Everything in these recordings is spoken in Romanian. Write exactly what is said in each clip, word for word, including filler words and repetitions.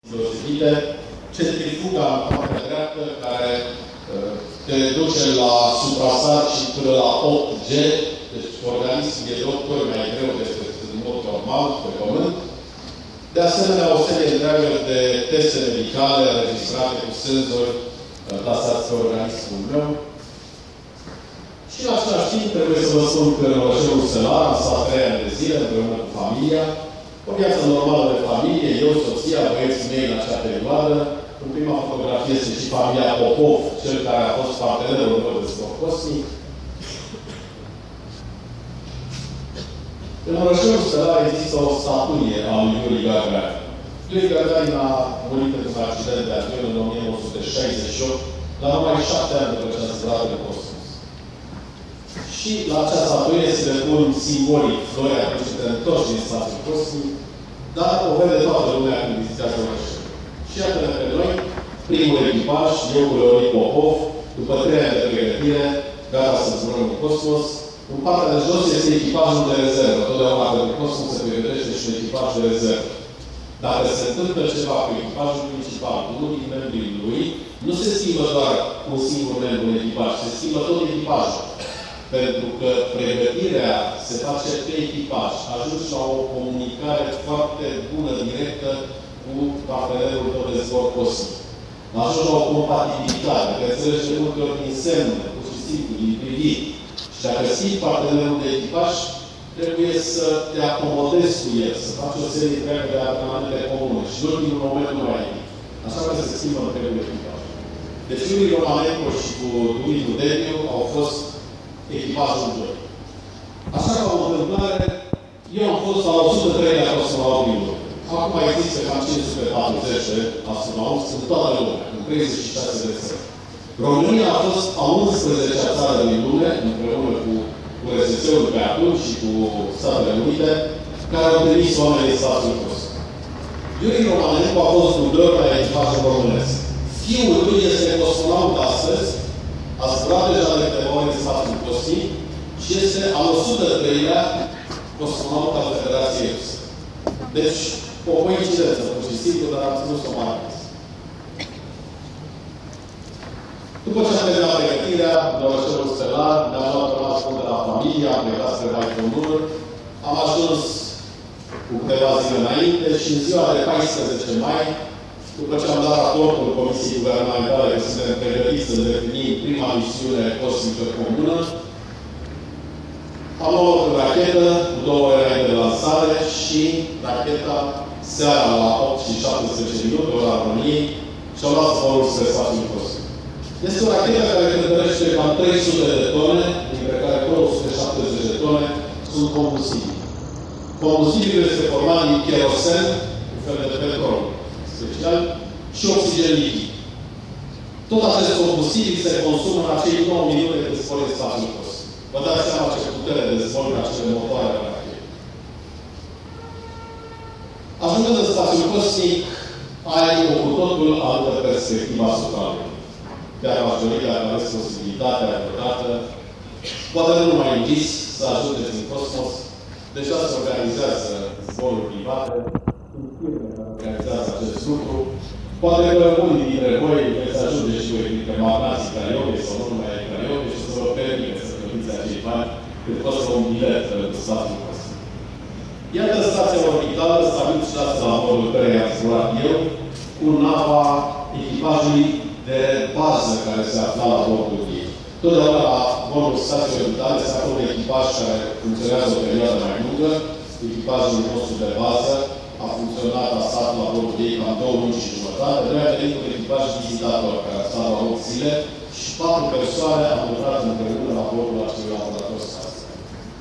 deosebite, centrifuga în partea dreaptă, care uh, te duce la suprasat și până la opt G, deci organismul e de opt ori mai greu decât în mod normal, pe pământ. De asemenea, o serie întreagă de teste medicale înregistrate cu senzori plasați pe organismul meu. Și în același timp trebuie să vă spun că în orașul Sălar am stat trei ani de zile împreună cu familia. O viață normală de familie, eu, soția, băieții mei în acea perioadă. În prima fotografie este și familia Popov, cel care a fost partenerul meu de zbor cosmic. În orașul Sălar există o statuie a lui Yuri Gagarin. Yuri Gagarin a murit într-un accident de avion în o mie nouă sute șaizeci și opt, la numai șapte ani după ce a zburat în cosmos. Și la acea statuie se depun simbolic flori atunci când te întorci din spațiul cosmic, dar o vede toată lumea când vizitează orașul. Și iată-ne pe noi, primul echipaj, eu cu Leonid Popov, după trei ani de pregătire, gata să zburăm în cosmos. În partea de jos este echipajul de rezervă. Totdeauna în cosmos se pregătește și un echipaj de rezervă. Dacă se întâmplă ceva cu echipajul principal, cu unul din membrii lui, nu se schimbă doar un singur membru în echipaj, se schimbă tot echipajul. Pentru că pregătirea se face pe echipaj. Ajungi la o comunicare foarte bună, directă, cu partenerul tău de zbor cosmic. Ajungi la o compatibilitate, că înțelegi de multe ori din semne, pur și simplu, din priviri. Și dacă schimbi partenerul de echipaj, trebuie să te acomodezi cu el, să faci o serie întreagă de antrenamente comune. Și în ultimul moment nu mai ai. Așa că se schimbă întregul echipaj. Deci Yuri Romanenko și cu Dumitru Dediu au fost echipajul doi. Așa ca o întâmplare, eu am fost la o sută treilea cosmonauti din lume. Acum există cam cinci sute patruzeci de astronauți în toată lumea, în treizeci și șase de țări. România a fost a unsprezecea țară din lume, împreună cu, cu R S S-ul pe atunci și cu Statele Unite, care au trimis oameni în spațiul cosmic. Yuri Romanenko a fost dublor la echipajul românesc. Fiul lui este cosmonaut astăzi, a zburat deja de câteva ori în spațiul cosmic și este al o sută treilea cosmonaut al Federației Ruse. Deci, o coincidență, pur și simplu, dar am ținut să o mai ales. După ce am terminat pregătirea de orașul Stelar, ne-am luat rămas de la familie, am plecat spre Baikonur, am ajuns cu câteva zile înainte și în ziua de paisprezece mai, după ce am dat raportul Comisiei Guvernamentale că suntem pregătiți să îndeplinim prima misiune cosmică comună, am luat o rachetă cu două ore înainte de lansare și racheta seara la opt și șaptesprezece minute, ora României, și-au luat zborul spre spațiul cosmic. Este o rachetă care cântărește cam trei sute de tone, dintre care două sute șaptezeci de tone sunt combustibili. Combustibilul este format din kerosen, un fel de petrol special, și oxigen lichid. Tot acest combustibil se consumă în acei nouă minute de zbor în spațiul cosmic. Vă dați seama ce putere de zbor în acele motoare de rachetă. Ajungând în spațiul cosmic, ai o cu totul altă perspectivă asupra lui. Chiar majoritatea a ales posibilitatea vreodată, poate nu mai închis să ajungeți în cosmos, deja se organizează zboruri private, sunt firme care organizează acest lucru. Poate că unii dintre voi veți ajunge și voi dintre magnații Cariote sau nu numai ai Cariote și să vă permite să plătiți acei bani cât costă un bilet pentru spațiul cosmic. Iată stația orbitală, stabilit și asta la modul care i-am zburat eu, cu nava echipajului de bază care se afla la bordul ei. Totdeauna la bordul stației orbitale se află un echipaj care funcționează o perioadă mai lungă. Echipajul nostru de bază a funcționat, a stat la bordul ei cam două luni și jumătate. Noi am venit cu un echipaj vizitator care a stat la opt zile și patru persoane au lucrat împreună la bordul acelui laborator spațial.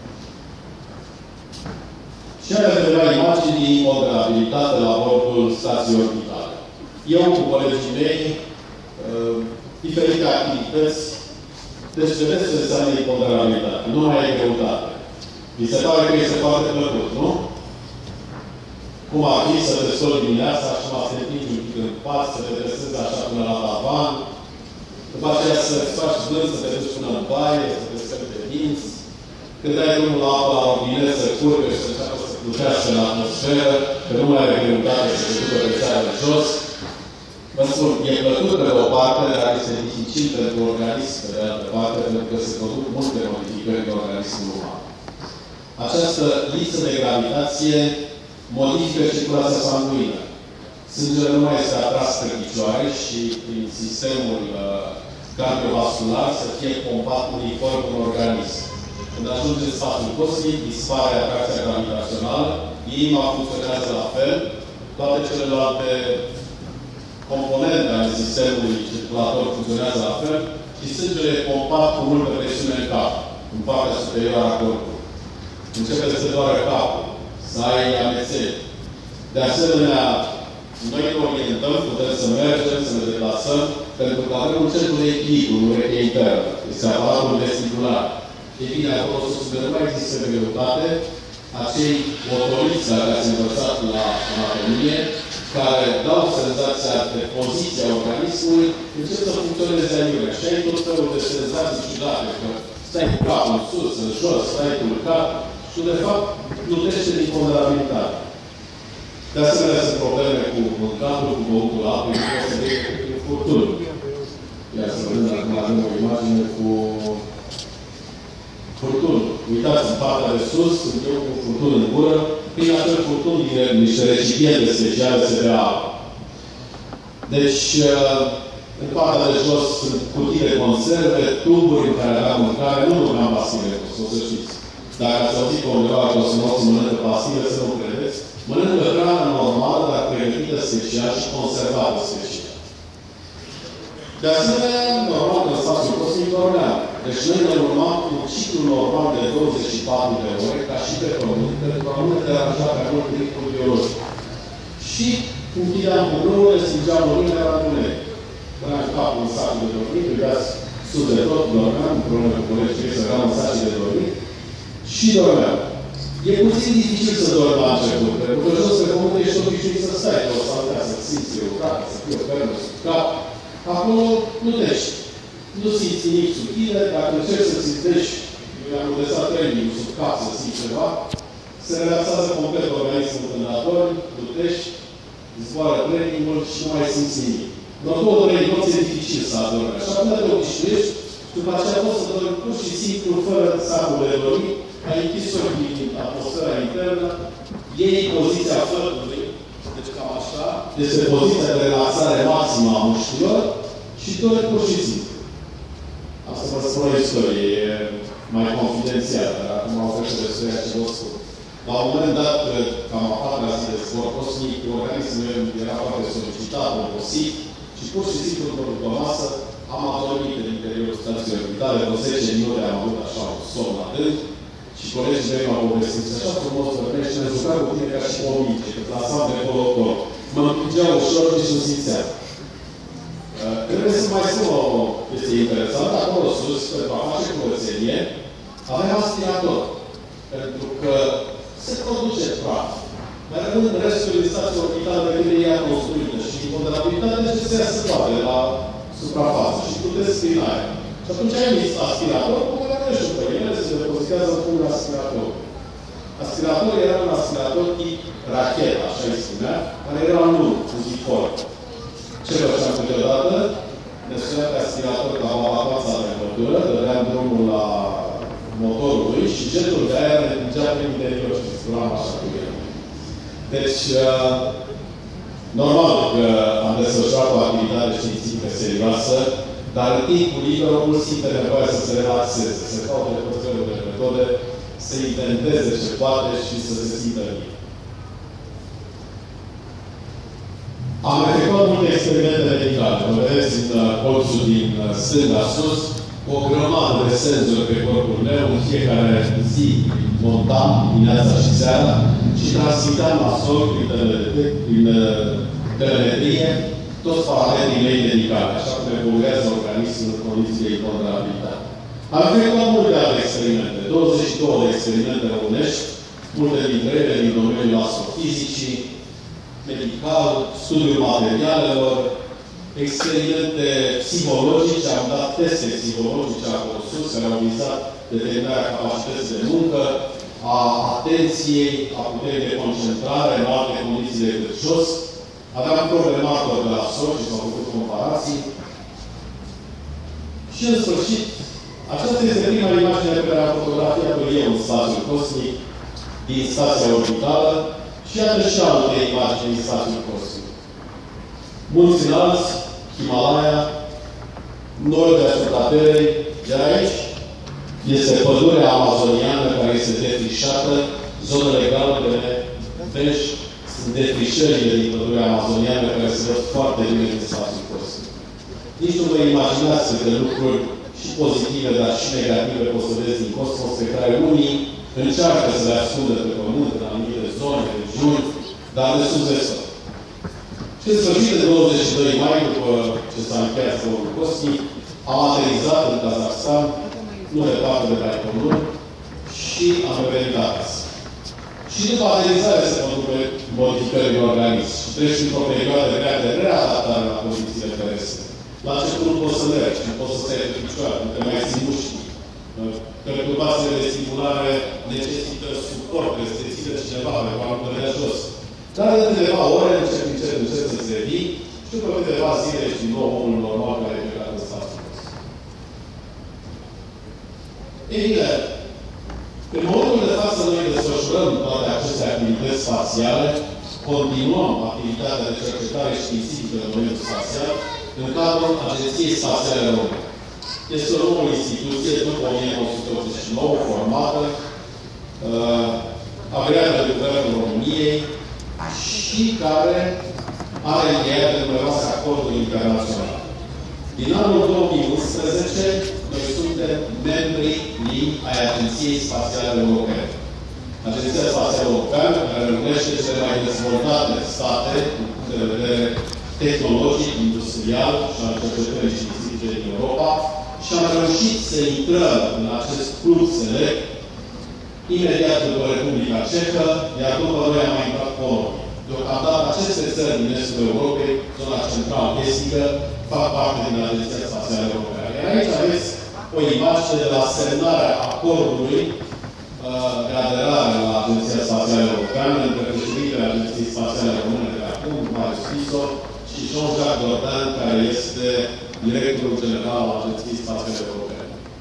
Și am vedea imagini din imponderabilitate la bordul stației orbitale. Eu cu colegii mei, uh, diferite activități, deci vedeți ce înseamnă imponderabilitate. Nu mai e greutate. Mi se pare că este foarte plăcut, nu? Cum ar fi să te scoli dimineața și mă atentingi un pic în pat, să te dresezi așa până la tavan, după aceea să-ți faci vânt, să te duci până în baie, să te scăpi de dinți, când ai drumul la apă la robinet, să curbe și să înceapă să lucrează în atmosferă, că nu mai are greutate să se ducă pe țară de jos. Vă spun, e plăcut pe o parte, dar este dificil pentru organism pe de altă parte, pentru că se produc multe modificări în organismul uman. Această lipsă de gravitație modifică circulația sanguină. Sângele nu mai este atras pe picioare și prin sistemul uh, cardiovascular să fie pompat uniform în organism. Când ajunge în spațiul cosmic, dispare atracția gravitațională, inima funcționează la fel, toate celelalte componente ale sistemului circulator funcționează la fel și sângele e pompat cu multă presiune în cap, în partea superioară a corpului. Începe să se doară capul, să ai amețeli. De asemenea, noi ne orientăm, putem să mergem, să ne deplasăm, pentru că avem un centru de echilibru, în urechea internă. Este aparatul vestibular. E bine, acolo sus, că nu mai există greutate, acei otoliți la care ați învățat la anatomie, care dau senzația de poziție a organismului, încep să funcționeze aiurea. Și ai tot felul de senzații ciudate, că stai cu capul în sus, în jos, stai culcat și, de fapt, plutește din ponderabilitate. De asemenea, sunt probleme cu mâncatul, cu băutul apă, cu o să vei cu furtuni. Iar să vedem acum avem o imagine cu furtuni. Uitați, în partea de sus, sunt eu cu furtuni în gură. Prin acel furtun, din niște recipiente speciale, se bea apă. Deci, în partea de jos sunt cutii de conserve, tuburi în care era mâncare, nu mâncam pastile, o să știți. Dacă ați auzit pe undeva că o să nu mănâncă pastile, să nu credeți. Mănâncă hrană normală, dar pregătită special și conservată special. De asemenea, normal că în spațiul cosmic dormeam. Deci noi ne urmam cu un ciclu normal de douăzeci și patru de ore, ca și pe pământ, pentru a nu ne deranja pe mult ritmul biologic. Și închideam bunurile, stingeam luminile la întuneric. Puneam capul în sacul de dormit, uitați sus de tot, dormeam, împreună cu colegii să eram în sacul de dormit, și dormeam. E puțin dificil să dormi la început, pentru că jos pe pământ ești obișnuit să stai, că o să altea, să simți o cacă, să fie o permă sub cap. Acolo plutești. Nu simți nimic sub tine, dacă încerci să țintești, mi-am lăsat training sub cap să simți ceva, se relaxează complet organismul tândător, plutești, zboară trainingul și nu mai simți nimic. Doar două, trei nopți e dificil să adormi. Și atunci te obișnuiești, după aceea poți să dormi pur și simplu, fără sacul de dormit, ai închis ochii din atmosfera internă, iei poziția flătului, deci cam așa, este poziția de relaxare maximă a mușchilor și dormi pur și simplu. Asta vă spun o istorie, e mai confidențială, dar acum au făcut de istoria ce vă spun. La un moment dat, cam a patra zi de sport cosmic, organismul meu era foarte solicitat, obosit și pur și simplu, după masă, am adormit în interiorul stației orbitale, vreo zece minute am avut așa un somn adânc și colegii mei m-au povestit. Așa frumos dormești și ne jucam cu tine ca și o mici, că plasam de acolo-acolo. Mă împingea ușor și nu simțeam. Uh, trebuie să mai spun o chestie interesantă. Acolo sus, pentru a face curățenie, avem aspirator. Pentru că se produce praf. Mai rămân restul din stația orbitală de care ea construită și ponderabilitatea necesită toate la suprafață și puteți prin aer. Și atunci ai mis aspirator cu care nu ești pe ele, se depozitează pur aspirator. Aspiratorul era un aspirator tip rachetă, așa îi spunea, care era lung, fuziform. Ce făceam câteodată? Ne spunea pe aspirator ca valacoața de temperatură, dădeam drumul la motorul lui și jetul de aer ne împingea prin interior și spuneam așa cu el. Deci, uh, normal că am desfășurat o activitate științifică serioasă, dar în timpul liber omul simte nevoia să se relaxeze, să caute tot felul de metode, să inventeze ce poate și să se simtă bine. Am efectuat multe experimente medicale. Vă vedeți în colțul din stânga sus, o grămadă de senzori pe corpul meu, în fiecare zi montam dimineața și seara și transmiteam la sol prin telemetrie toți parametrii mei medicale, așa cum evoluează organismul în condiții de imponderabilitate. Am efectuat multe alte experimente, douăzeci și două de experimente românești, multe dintre ele din domeniul astrofizicii, medical, studiul materialelor, experimente psihologice, am dat teste psihologice acolo sus, care au vizat determinarea capacității de muncă, a atenției, a puterii de concentrare în alte condiții decât jos. Aveam probe martori de la sol și s-au făcut comparații. Și în sfârșit, aceasta este prima imagine pe care am fotografiat-o eu în spațiul cosmic, din stația orbitală, și iată și alte imagini din spațiul cosmic. Munți înalți, Himalaya, nord deasupra Terei, iar aici este pădurea amazoniană care este defrișată, zonele galbene, deci sunt defrișările din pădurea amazoniană care se văd foarte bine din spațiul cosmic. Nici nu vă imaginați câte lucruri și pozitive, dar și negative poți să vezi din cosmos, pe care unii încearcă să le ascundă pe pământ, în anumite zone, regiuni, dar le subzesă. Și în sfârșit, de douăzeci și doi mai, după ce s-a încheiat zborul cosmic, am aterizat în Kazakhstan, nu departe de Baikonur, și am revenit acasă. Și după aterizare se produc modificări în organism și treci într-o perioadă grea de readaptare la condițiile terestre. La început nu poți să mergi, nu poți să stai pe picioare, nu te mai ții mușchi. Perturbațiile de stimulare necesită suport, trebuie să ține cineva pe care nu dea jos. Dar de câteva ore încep, încep, încep să-ți revii și după câteva zile ești din nou omul normal care e plecat în spațiul. Ei bine, în momentul de față noi desfășurăm toate aceste activități spațiale, continuăm activitatea de cercetare științifică în domeniul spațial în cadrul Agenției Spațiale Române. Este o nouă instituție, după o mie nouă sute optzeci și nouă, formată, uh, agreată de Guvernul României și care are încheiat de numeroase acorduri internaționale. Din anul două mii unsprezece, noi suntem membri plini ai Agenției Spațiale Europene. Agenția Spațială Europeană, care reunește cele mai dezvoltate state, din punct de vedere tehnologic, industrial și al cercetării științifice din Europa, și am reușit să intrăm în acest club select imediat după Republica Cehă, iar după noi am mai intrat Polonia. Deocamdată aceste țări din estul Europei, zona central-estică, fac parte din Agenția Spațială Europeană. Iar aici aveți o imagine de la semnarea acordului uh, de aderare la Agenția Spațială Europeană între președintele Agenției Spațiale Române de acum, Marius Tiso, și Jean-Jacques Dordain, care este directorul general al Agenției Spațiale Europene.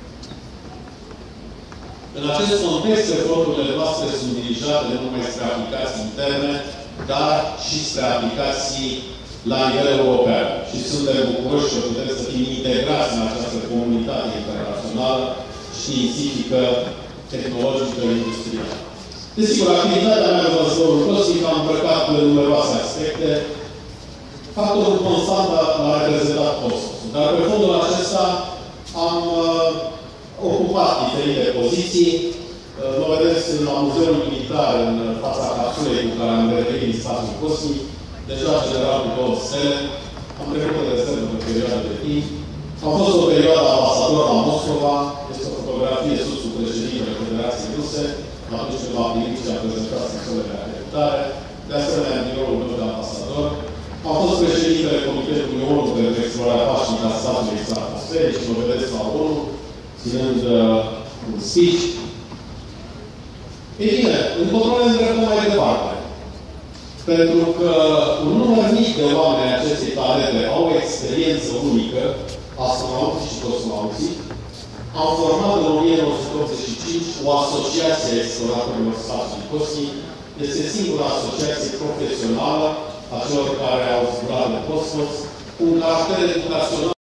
În acest context, eforturile noastre sunt dirijate nu numai spre aplicații interne, dar și spre aplicații la nivel european. Și suntem bucuroși că putem să fim integrați în această comunitate internațională, științifică, tehnologică, industrială. Desigur, activitatea mea de zborul cosmic a îmbrăcat în numeroase aspecte. Factorul constant a reprezentat cosmosul. Dar pe fondul acesta am uh, ocupat diferite poziții. Uh, mă vedeți la Muzeul Militar, în fața capsulei cu care am revenit din spațiul cosmic, deja general cu două stele. Am trecut de stele pe perioadă de timp. Am fost o perioadă ambasador la Moscova. Este o fotografie sus cu președintele Federației Ruse, atunci când m-a primit și a prezentat scrisorile de acreditare. De asemenea, în biroul meu de ambasador. Am fost președintele Comitetului ONU pentru explorarea pașnică a statului stratosferic și mă vedeți la ONU, ținând uh, un speech. Ei bine, încotro ne îndreptăm mai departe. Pentru că un număr mic de oameni acestei planete au o experiență unică, astronauții și cosmonauții, am format în o mie nouă sute optzeci și cinci o asociație a exploratorilor spațiului cosmic. Este singura asociație profesională a celor care au zburat în cosmos, un caracter educațional